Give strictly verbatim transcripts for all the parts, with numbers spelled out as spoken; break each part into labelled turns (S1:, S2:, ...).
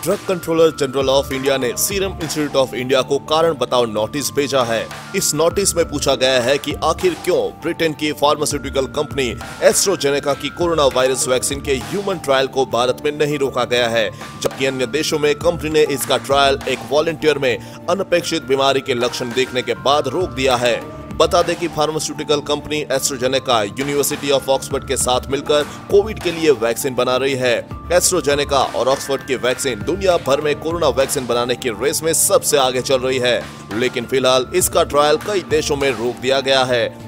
S1: Drug controller general of India ने serum institute of India को कारण बताओ नोटिस भेजा है। इस नोटिस में पूछा गया है कि आखिर क्यों ब्रिटेन की फार्मास्यूटिकल कंपनी एस्ट्राजेनेका की कोरोना वायरस वैक्सीन के ह्यूमन ट्रायल को भारत में नहीं रोका गया है, जबकि अन्य देशों में कंपनी ने इसका ट्रायल एक वॉलंटियर में अनपेक्षित बीमारी के लक्षण देखने के बाद रोक दिया है। बता दें कि pharmaceutical company AstraZeneca university of Oxford के साथ मिलकर कोविड के लिए वैक्सीन बना रही है। एस्ट्राजेनेका और ऑक्सफोर्ड की वैक्सीन दुनिया भर में कोरोना वैक्सीन बनाने की रेस में सबसे आगे चल रही है, लेकिन फिलहाल इसका ट्रायल कई देशों में रोक दिया गया है।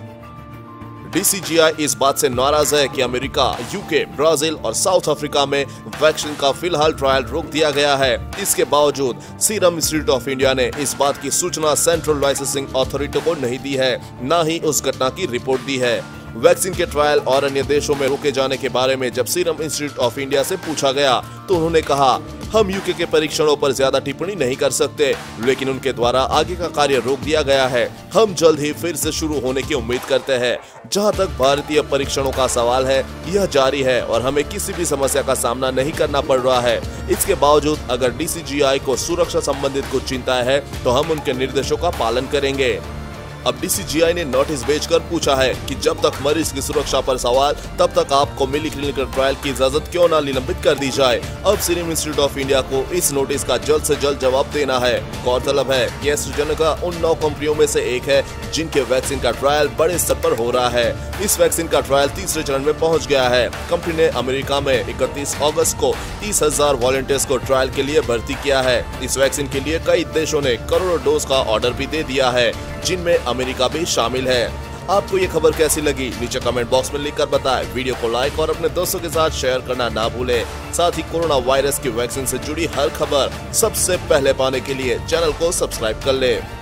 S1: डी सी जी आई इस बात से नाराज है कि अमेरिका, यूके, ब्राजील और साउथ अफ्रीका में वैक्सीन का फिलहाल ट्रायल रोक दिया गया है। इसके बावजूद सीरम इंस्टीट्यूट ऑफ इंडिया ने इस बात की सूचना सेंट्रल लाइसेंसिंग अथॉरिटी को नहीं दी है, न ही उस घटना की रिपोर्ट दी है। वैक्सीन के ट्रायल और अन्य देशों में रोके जाने के बारे में जब सीरम इंस्टीट्यूट ऑफ इंडिया से पूछा गया तो उन्होंने कहा, हम यूके के परीक्षणों पर ज्यादा टिप्पणी नहीं कर सकते, लेकिन उनके द्वारा आगे का कार्य रोक दिया गया है। हम जल्द ही फिर से शुरू होने की उम्मीद करते हैं। जहां तक भारतीय परीक्षणों का सवाल है, यह जारी है और हमें किसी भी समस्या का सामना नहीं करना पड़ रहा है। इसके बावजूद अगर डी सी जी आई को सुरक्षा संबंधित कुछ चिंता है तो हम उनके निर्देशों का पालन करेंगे। अब डी सी जी आई ने नोटिस भेजकर पूछा है कि जब तक मरीज की सुरक्षा पर सवाल, तब तक आपको मिली क्लिनिकल ट्रायल की इजाजत क्यों न निलंबित कर दी जाए। अब सीरम इंस्टीट्यूट ऑफ इंडिया को इस नोटिस का जल्द से जल्द जवाब देना है। गौरतलब है कि एस्ट्राजेनेका उन नौ कंपनियों में से एक है जिनके वैक्सीन का ट्रायल बड़े स्तर पर हो रहा है। इस वैक्सीन का ट्रायल तीसरे चरण में पहुँच गया है। कंपनी ने अमेरिका में इकतीस अगस्त को तीस हजार वॉलंटियर्स को ट्रायल के लिए भर्ती किया है। इस वैक्सीन के लिए कई देशों ने करोड़ों डोज का ऑर्डर भी दे दिया है, जिनमें अमेरिका भी शामिल है। आपको ये खबर कैसी लगी, नीचे कमेंट बॉक्स में लिखकर बताएं। वीडियो को लाइक और अपने दोस्तों के साथ शेयर करना ना भूलें। साथ ही कोरोना वायरस की वैक्सीन से जुड़ी हर खबर सबसे पहले पाने के लिए चैनल को सब्सक्राइब कर लें।